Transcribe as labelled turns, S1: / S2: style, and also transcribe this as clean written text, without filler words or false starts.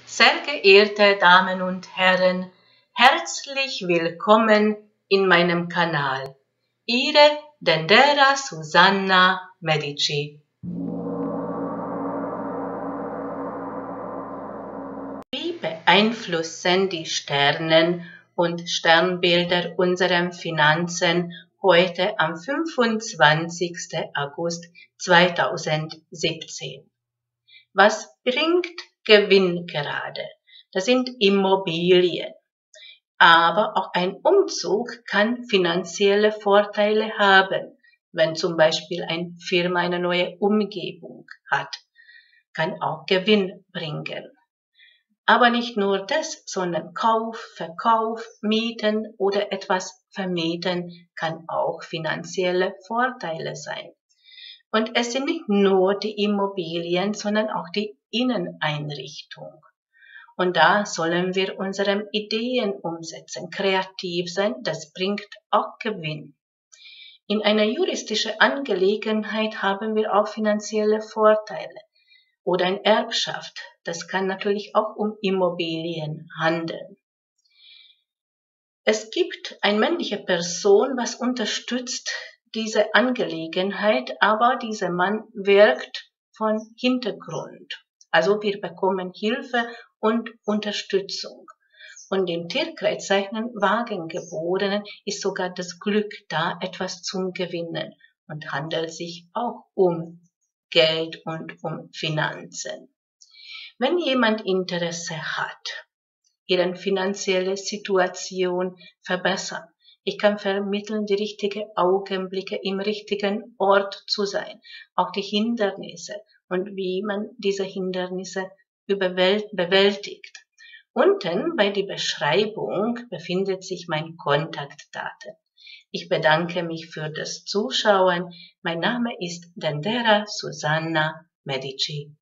S1: Sehr geehrte Damen und Herren, herzlich willkommen in meinem Kanal. Ihre Dendera Susanna Medici. Wie beeinflussen die Sternen und Sternbilder unsere Finanzen heute am 25. August 2017? Was bringt Gewinn gerade? Das sind Immobilien. Aber auch ein Umzug kann finanzielle Vorteile haben, wenn zum Beispiel eine Firma eine neue Umgebung hat, kann auch Gewinn bringen. Aber nicht nur das, sondern Kauf, Verkauf, Mieten oder etwas vermieten kann auch finanzielle Vorteile sein. Und es sind nicht nur die Immobilien, sondern auch die Inneneinrichtung. Und da sollen wir unsere Ideen umsetzen, kreativ sein, das bringt auch Gewinn. In einer juristischen Angelegenheit haben wir auch finanzielle Vorteile. Oder eine Erbschaft, das kann natürlich auch um Immobilien handeln. Es gibt eine männliche Person, was unterstützt diese Angelegenheit, aber dieser Mann wirkt von Hintergrund. Also wir bekommen Hilfe und Unterstützung. Und im Tierkreiszeichen Wagengeborenen ist sogar das Glück da, etwas zum Gewinnen und handelt sich auch um Geld und um Finanzen. Wenn jemand Interesse hat, ihre finanzielle Situation verbessern, ich kann vermitteln, die richtigen Augenblicke im richtigen Ort zu sein, auch die Hindernisse und wie man diese Hindernisse bewältigt. Unten bei der Beschreibung befindet sich mein Kontaktdaten. Ich bedanke mich für das Zuschauen. Mein Name ist Dendera Susanna Medici.